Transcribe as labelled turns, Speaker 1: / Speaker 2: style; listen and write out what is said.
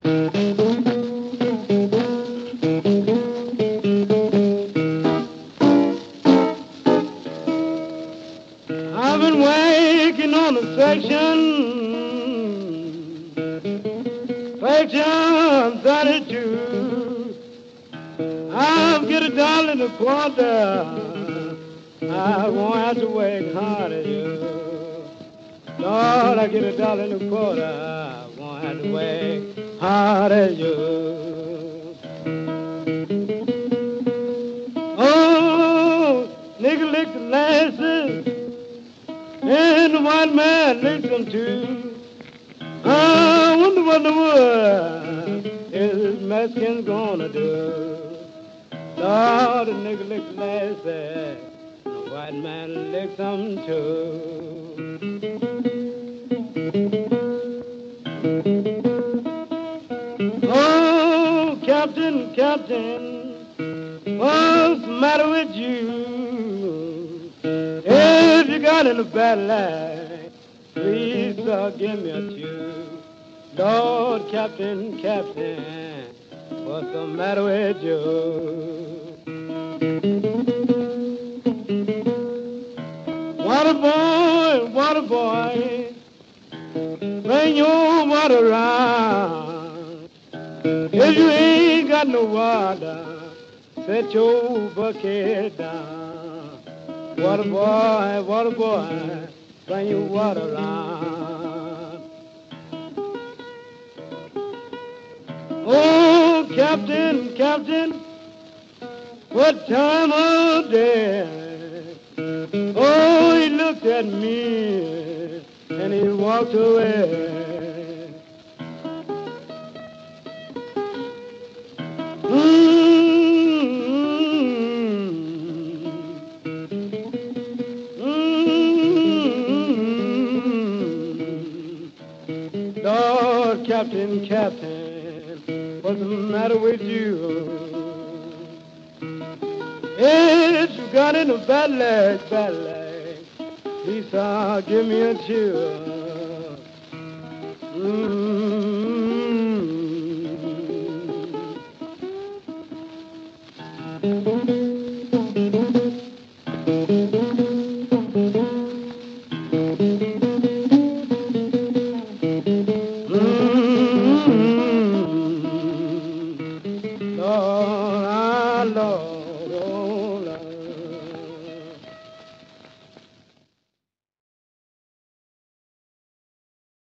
Speaker 1: I've been working on the section 32. I'll get $1.25. I won't have to work hard at you. Lord, I get $1.25. I won't have to work hard at you. Oh, nigga lick the lasses, and the white man licks them too. I wonder what the world is Mexican gonna do. Lord, the nigga lick the lasses, and the white man licks them too. Oh, Captain, Captain, what's the matter with you? If you got in a bad life, please give me a chew. Lord, Captain, Captain, what's the matter with you? Water boy, bring your water around. If you ain't got no water, set your bucket down. Water boy, bring your water around. Oh, Captain, Captain, what time of day? Oh, he looked at me and he walked away. Lord, Captain, Captain, what's the matter with you? If you got in a bad leg, please give me a cheer.